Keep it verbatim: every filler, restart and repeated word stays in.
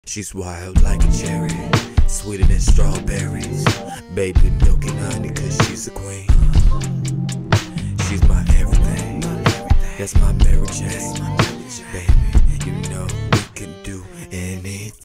She's wild like a cherry, sweeter than strawberries. Baby, milk and honey, cause she's a queen. She's my everything, that's my Mary Jane.